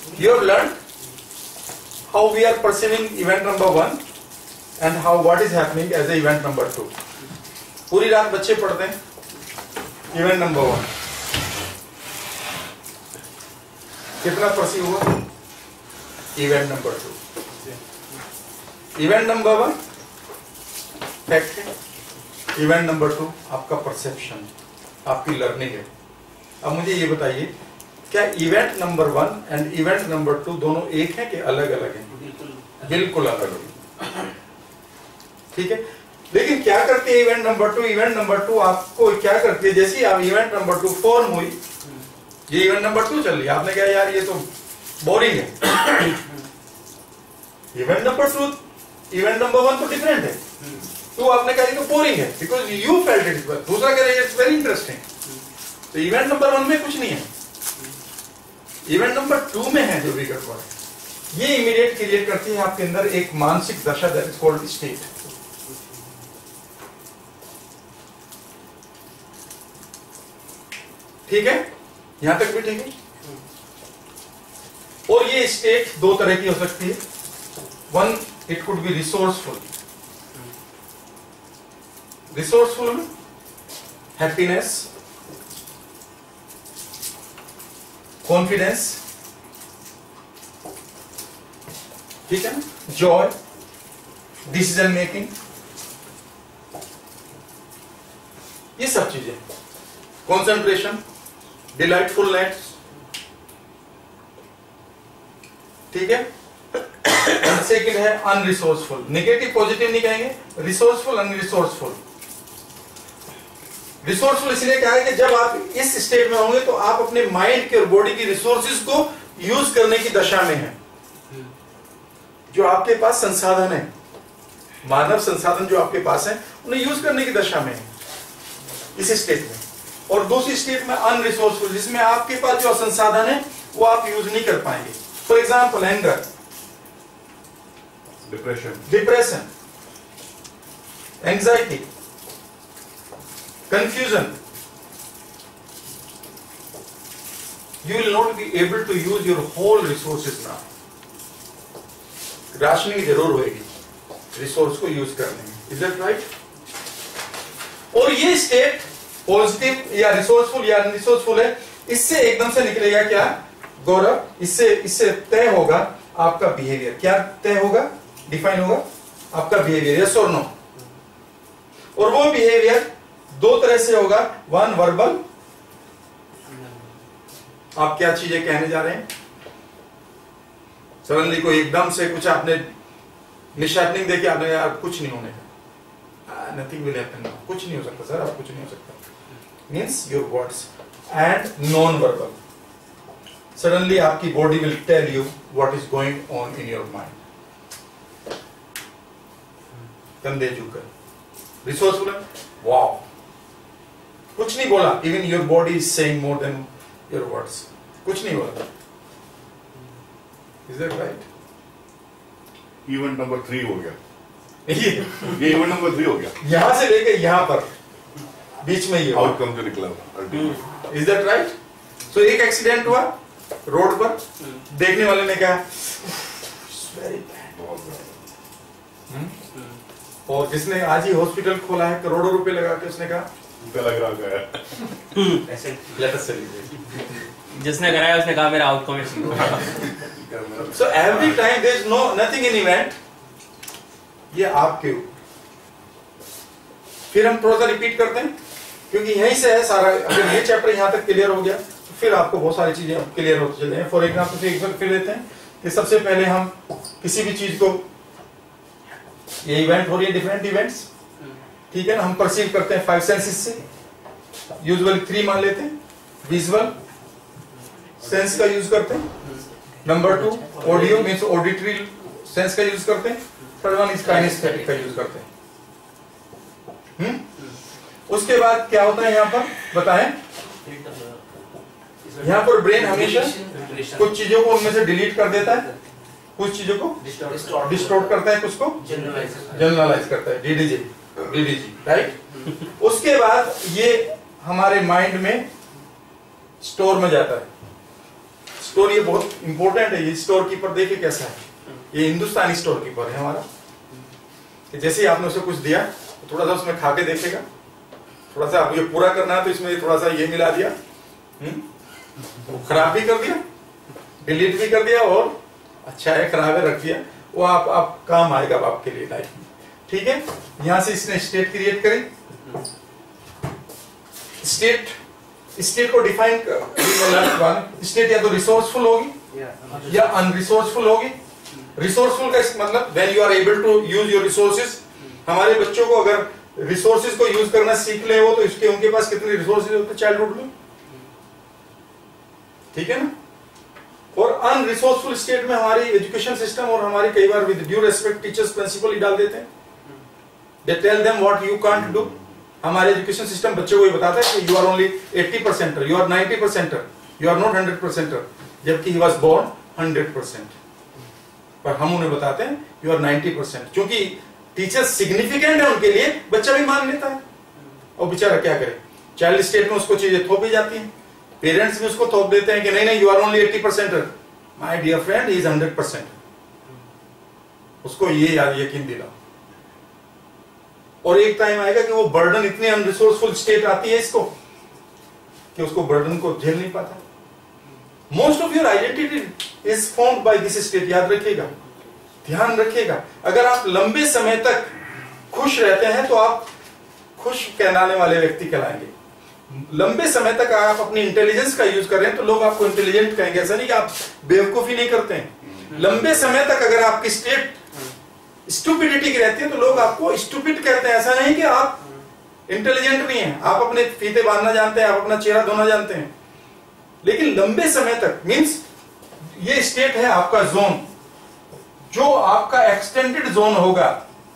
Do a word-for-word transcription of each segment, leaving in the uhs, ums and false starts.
You have learned how we are perceiving event number one and how what is happening as a event number two. पूरी रात बच्चे पढ़ते हैं event number one, कितना perceive हुआ? Event number two, event number one fact है, event number two आपका perception, आपकी लर्निंग है। अब मुझे ये बताइए, क्या event number one and event number two दोनों एक है कि अलग अलग हैं? बिल्कुल अलग अलग, ठीक है। लेकिन क्या करती है event number two? Event number two आपको क्या करती है, जैसे ही आप इवेंट नंबर टू फॉर्म हुई, ये इवेंट नंबर टू चल रही है, आपने कहा यार ये तो बोरिंग है, event number two event number one तो डिफरेंट है, तो आपने कहा ये तो बोरिंग है बिकॉज यू फेल्ट इट, दूसरा कह रहा है इट्स वेरी इंटरेस्टिंग। तो इवेंट नंबर वन में कुछ नहीं है, इवेंट नंबर टू में है जो भी गड़बड़ है। ये इमीडिएट क्रिएट करती है आपके अंदर एक मानसिक दशा, दैट इज कॉल्ड स्टेट। ठीक है, यहां तक भी ठीक है। और ये स्टेट दो तरह की हो सकती है, one it could be resourceful, resourceful में हैप्पीनेस, कॉन्फिडेंस, ठीक है ना, जॉय, डिसीजन मेकिंग, ये सब चीजें, कॉन्सेंट्रेशन, डिलाइटफुलनेस, ठीक है। सेकंड है अनरिसोर्सफुल, नेगेटिव पॉजिटिव नहीं कहेंगे, रिसोर्सफुल अनरिसोर्सफुल। रिसोर्सफुल इसलिए कहा है कि जब आप इस स्टेट में होंगे तो आप अपने माइंड के और बॉडी की रिसोर्सेज को यूज करने की दशा में हैं। जो आपके पास संसाधन है, मानव संसाधन जो आपके पास है, उन्हें यूज करने की दशा में है इस स्टेट में। और दूसरी स्टेट में अनरिसोर्सफुल, जिसमें आपके पास जो संसाधन है वो आप यूज नहीं कर पाएंगे। For example anger, depression, depression, anxiety, confusion, you will not be able to use your whole resources now. Rationing जरूर होगी रिसोर्स को यूज करने में, इज दैट राइट? और ये स्टेट पॉजिटिव या रिसोर्सफुल या अनरिसोर्सफुल है, इससे एकदम से निकलेगा क्या गौरव? इससे इससे तय होगा आपका बिहेवियर। क्या तय होगा, डिफाइन होगा आपका बिहेवियर, यस और नो? और वो बिहेवियर दो तरह से होगा, वन वर्बल, आप क्या चीजें कहने जा रहे हैं, सडनली कोई एकदम से कुछ आपने मिसहैपनिंग देके आपने यार कुछ नहीं होने का, नथिंग विल हैपन, कुछ नहीं हो सकता सर, आप कुछ नहीं हो सकता, means your words. And non verbal, suddenly आपकी body will tell you what is going on in your mind. कंधे झुककर, रिसोर्सफुल, वाओ, कुछ नहीं बोला, even your body is saying more than your words, कुछ नहीं बोला। Is that right? Event number three हो गया ये इवेंट नंबर थ्री हो गया, यहां से लेके यहां पर बीच में ये आउटकम जो निकला। Is that right? सो एक एक्सीडेंट हुआ रोड पर, देखने वाले ने कहा वेरी बैड, और जिसने आज ही हॉस्पिटल खोला है करोड़ों रुपए लगा के, उसने कहा लग रहा है ऐसे लेट अस सेलिब्रेट। जिसने कराया उसने कहा मेरा आउटकम है। So every time there is no nothing in event, ये आपके ऊपर। फिर हम थोड़ा सा रिपीट करते हैं क्योंकि यहीं से है सारा। अगर ये चैप्टर यहां तक क्लियर हो गया तो फिर आपको बहुत सारी चीजें क्लियर होती चले हैं। फॉर एग्जाम्पल फिर एक बार फिर लेते हैं कि सबसे पहले हम किसी भी चीज को, ये इवेंट हो रही है, डिफरेंट इवेंट्स, ठीक है ना, हम परसीव करते हैं फाइव सेंसेस से, यूजुअली थ्री मान लेते हैं। विजुअल सेंस का यूज करते हैं, number two audio means auditory sense का यूज करते हैं, थर्ड वन इज काइनेस्थेटिक का यूज करते हैं। हम्म उसके बाद क्या होता है यहाँ पर बताएं? यहाँ पर ब्रेन हमेशा कुछ चीजों को उनमें से डिलीट कर देता है, कुछ चीजों को डिस्टोर्ट करता है, कुछ को जनरलाइज करता है, डीडीजी डीडीजी राइट। उसके बाद ये हमारे माइंड में स्टोर में जाता है, स्टोर ये बहुत इंपॉर्टेंट है। ये स्टोर कीपर देखिए कैसा है, ये हिंदुस्तानी स्टोर कीपर है हमारा। कि जैसे ही आपने उसे कुछ दिया तो थोड़ा सा उसमें खा के देखेगा, थोड़ा सा आप ये पूरा करना है तो इसमें थोड़ा सा ये मिला दिया, वो खराब भी कर दिया, डिलीट भी कर दिया, और अच्छा है खराब है रख दिया, वो आप आप काम आएगा आपके लिए लाइफ में। ठीक है, यहां से इसने स्टेट क्रिएट करी। स्टेट स्टेट को डिफाइन स्टेट या तो रिसोर्सफुल होगी या अनरिसोर्सफुल होगी। रिसोर्सफुल का मतलब when you are able to use your resources. हमारे बच्चों को अगर रिसोर्सेज को यूज करना सीख ले वो, तो इसके उनके पास कितने रिसोर्सेज होते हैं चाइल्डहुड में, ठीक है ना। और अनरिसोर्सफुल स्टेट में हमारी एजुकेशन सिस्टम और हमारी कई बार with due respect teachers principal ही डाल देते हैं। They tell them what you can't do. हमारे एजुकेशन सिस्टम बच्चों को ये बताता है कि you are only eighty percenter, you are ninety percenter, you are not hundred percenter, जबकि he was born hundred percent. पर हम उन्हें बताते हैं यू आर नाइंटी परसेंट, क्योंकि टीचर सिग्निफिकेंट है उनके लिए, बच्चा भी मान लेता है। और बेचारा क्या करे, चाइल्ड स्टेट में उसको चीजें थोपी जाती हैं, पेरेंट्स भी उसको थोप देते हैं कि नहीं नहीं you are only eighty percenter, my dear friend he is hundred percent. उसको ये याद यकीन दिला। और एक टाइम आएगा कि वो बर्डन इतनी अनरिसोर्सफुल स्टेट आती है इसको कि उसको बर्डन को झेल नहीं पाता। Most of your identity is formed by this state. याद रखिएगा, ध्यान रखिएगा। अगर आप लंबे समय तक खुश रहते हैं तो आप खुश कहलाने वाले व्यक्ति कहलाएंगे। लंबे समय तक आप अपनी इंटेलिजेंस का यूज कर रहे हैं तो लोग आपको इंटेलिजेंट कहेंगे। ऐसा नहीं कि आप बेवकूफी नहीं करते हैं। लंबे समय तक अगर आपकी स्टेट स्टूपिडिटी की रहती है तो लोग आपको स्टूपिड कहते हैं। ऐसा नहीं कि आप इंटेलिजेंट नहीं हैं, आप अपने फीते बांधना जानते हैं, आप अपना चेहरा धोना जानते हैं, लेकिन लंबे समय तक मींस ये स्टेट है आपका जोन, जो आपका एक्सटेंडेड जोन होगा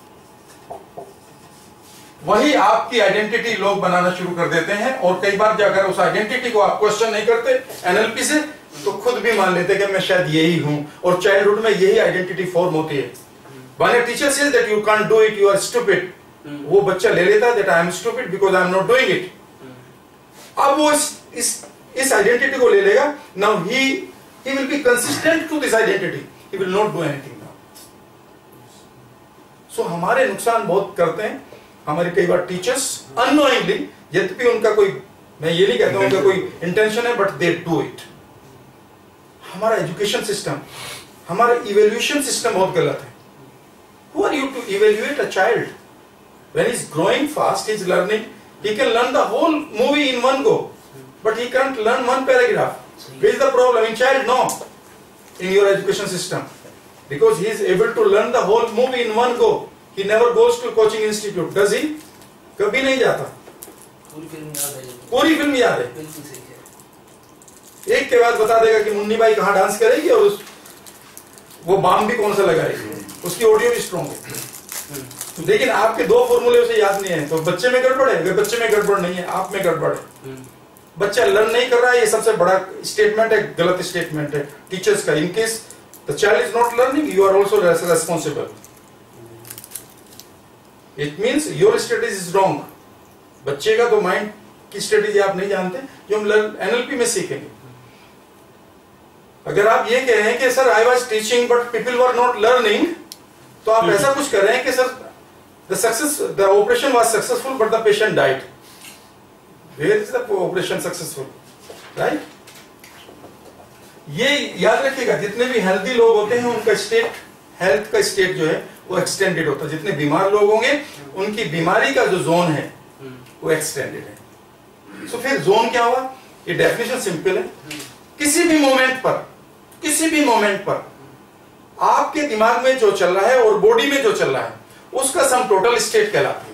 वही आपकी आइडेंटिटी लोग बनाना शुरू कर देते हैं। और कई बार अगर उस आइडेंटिटी को आप क्वेश्चन नहीं करते एनएलपी से तो खुद भी मान लेते कि मैं शायद यही हूं। और चाइल्डहुड में यही आइडेंटिटी फॉर्म होती है। When a teacher says that you can't do it, you are stupid, वो बच्चा ले लेता है that I am stupid because I am not doing it. अब वो इस इस इस आइडेंटिटी को ले लेगा। Now he he will be consistent to this identity. He will not do anything now. So हमारे नुकसान बहुत करते हैं हमारे कई बार टीचर्स unknowingly, यद्यपि उनका कोई, मैं ये नहीं कहता उनका कोई इंटेंशन है, but they do it. हमारा एजुकेशन सिस्टम, हमारा इवेल्यूशन सिस्टम बहुत गलत है। Who are you to evaluate a child? When he's growing fast, he's learning, he can learn the whole movie in one go, but he can't learn one paragraph. Where is the problem? In child, no. In your education system. Because he is able to learn the whole movie in one go. He never goes to coaching institute. Does he? कभी नहीं जाता। पूरी film याद है। पूरी film याद है। बिल्कुल सही है। एक के बाद बता देगा कि मुन्नी बाई कहाँ डांस करेगी और उस वो बाम भी कौन सा लगाएगी, उसकी ऑडियो भी स्ट्रॉन्ग है। लेकिन आपके दो फॉर्मूले उसे याद नहीं है, तो बच्चे में गड़बड़ है। अगर बच्चे में गड़बड़ नहीं है, आप में गड़बड़ है। बच्चा लर्न नहीं कर रहा है, ये सबसे बड़ा स्टेटमेंट है, गलत स्टेटमेंट है टीचर्स का। In case the child is not learning, you are also responsible. It means your strategy is wrong. बच्चे का तो माइंड की स्ट्रेटेजी आप नहीं जानते, जो हम एनएलपी में सीखेंगे। अगर आप ये कह रहे हैं कि sir I was teaching but people were not learning, तो आप ऐसा कुछ कर रहे हैं कि sir the success the operation was successful but the patient died. Where is the operation successful, right? ये याद रखिएगा, जितने भी हेल्दी लोग होते हैं उनका स्टेट, हेल्थ का स्टेट जो है वो एक्सटेंडेड होता है। जितने बीमार लोग होंगे उनकी बीमारी का जो जोन है वो एक्सटेंडेड है। सो so, फिर जोन क्या हुआ? ये डेफिनेशन सिंपल है। किसी भी मोमेंट पर किसी भी मोमेंट पर आपके दिमाग में जो चल रहा है और बॉडी में जो चल रहा है उसका सम टोटल स्टेट कहलाती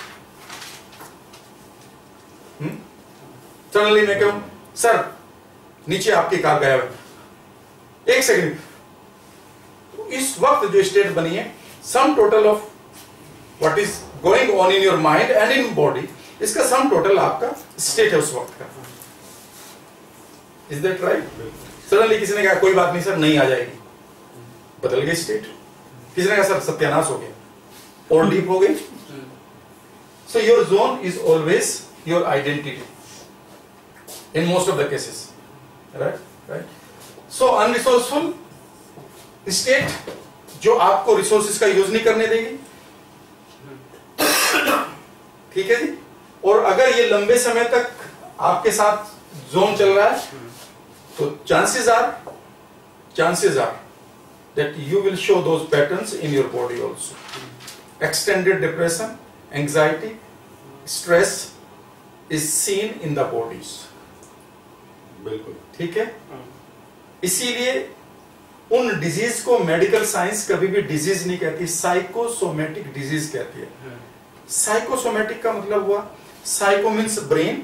है। सडनली मैं कहूं सर नीचे आपकी कार गायब है, एक सेकंड, इस वक्त जो स्टेट बनी है sum total of what is going on in your mind and in body, इसका सम टोटल आपका स्टेट है उस वक्त का। Is that right? सडनली किसी ने कहा कोई बात नहीं सर नहीं आ जाएगी, बदल गई स्टेट। किसी ने कहा सर सत्यानाश हो गया और डीप हो गई। So your zone is always your identity in most of the cases, right? Right. So unresourceful state जो आपको रिसोर्सेज का यूज नहीं करने देगी, ठीक है जी। और अगर ये लंबे समय तक आपके साथ जोन चल रहा है तो chances are chances are that you will show those patterns in your body also. Extended depression, anxiety, stress is seen in the bodies, बिल्कुल ठीक है। इसीलिए उन डिजीज को मेडिकल साइंस कभी भी डिजीज नहीं कहती, साइकोसोमेटिक डिजीज कहती है। साइकोसोमेटिक का मतलब हुआ, psycho means brain,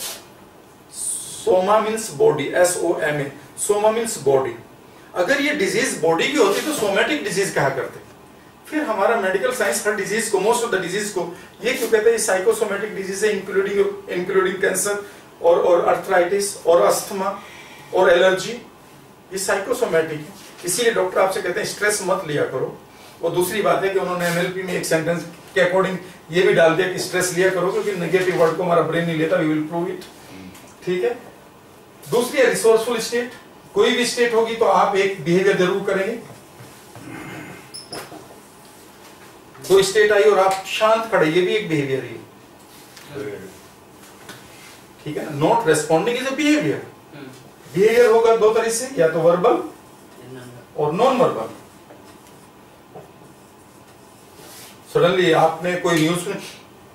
soma means body, S O M A, soma means body. अगर ये डिजीज बॉडी की होती तो सोमेटिक डिजीज कहा करते। फिर हमारा मेडिकल साइंस हर डिजीज को, मोस्ट ऑफ द डिजीज को ये क्यों कहते हैं साइकोसोमेटिक डिजीज है, इंक्लूडिंग इंक्लूडिंग कैंसर और और अर्थराइटिस और अस्थमा और एलर्जी, ये साइकोसोमेटिक है। इसीलिए डॉक्टर आपसे कहते हैं स्ट्रेस मत लिया करो। और दूसरी बात है कि उन्होंने एमएलपी में एक सेंटेंस के अकॉर्डिंग ये भी डाल दिया कि स्ट्रेस लिया करो क्योंकि नेगेटिव वर्ड को हमारा ब्रेन नहीं लेता, वी विल प्रूव इट, ठीक है। दूसरी है रिसोर्सफुल स्टेट। कोई भी स्टेट होगी तो आप एक बिहेवियर जरूर करेंगे। कोई स्टेट आई और आप शांत खड़े, ये भी एक बिहेवियर ही है, ठीक है ना। Not responding is a behaviour. Behaviour होगा दो तरह से, या तो वर्बल और नॉन वर्बल। सडनली आपने कोई न्यूज में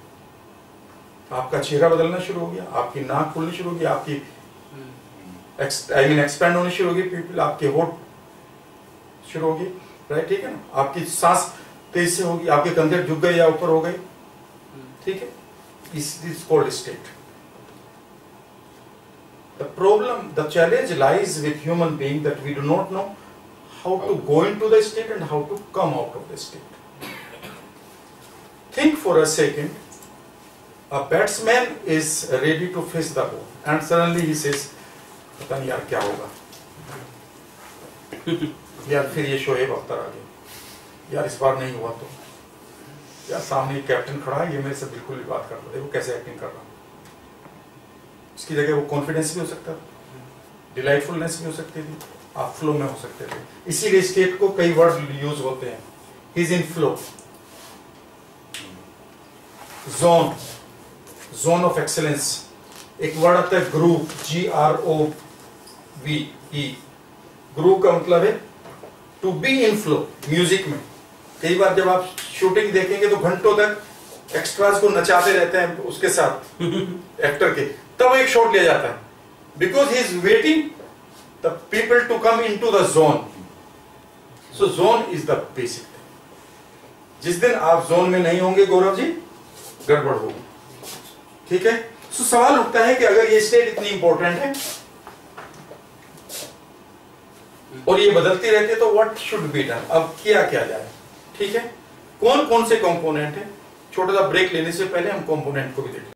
आपका चेहरा बदलना शुरू हो गया, आपकी नाक खुलनी शुरू हो गई, आपकी आई मीन एक्सपैंड होनी शुरू होगी, पीपल आपके होठ शुरू होगी, राइट, ठीक है ना। आपकी सांस तेज से होगी, आपके कंधे झुक गए या ऊपर हो गए, ठीक है। इस this called state. The problem, the challenge lies with human being that we do not know how to go into the state and how to come out of the state. Think for a second, a batsman is ready to face the ball and suddenly he says, पता नहीं यार क्या होगा, यार फिर ये शोएब अख्तर आ गया, यार इस बार नहीं हुआ तो, यार सामने कैप्टन खड़ा है, ये मेरे से बिल्कुल भी बात कर रहा है, देखो कैसे एक्टिंग कर रहा है। इसकी जगह वो कॉन्फिडेंस भी हो सकता है, डिलाइटफुलनेस भी हो सकती थी, आप फ्लो में हो सकते थे। इसीलिए स्टेट को कई वर्ड यूज होते हैं, he is in flow. Zone, zone of excellence. एक वर्ड आता है groove, G R O O V. Groove का मतलब है to be in flow. Music में कई बार जब आप शूटिंग देखेंगे तो घंटों तक एक्स्ट्रास को नचाते रहते हैं उसके साथ एक्टर के, तब एक शॉट लिया जाता है, because he is waiting the people to come in to the zone. So zone is the basic thing. जिस दिन आप जोन में नहीं होंगे गौरव जी, गड़बड़ होगी, ठीक है। सो सवाल उठता है कि अगर ये स्टेट इतनी इंपॉर्टेंट है और ये बदलती रहती है तो व्हाट शुड बी डन, अब किया क्या जाए, ठीक है। कौन कौन से कंपोनेंट है, छोटा सा ब्रेक लेने से पहले हम कंपोनेंट को भी देखें।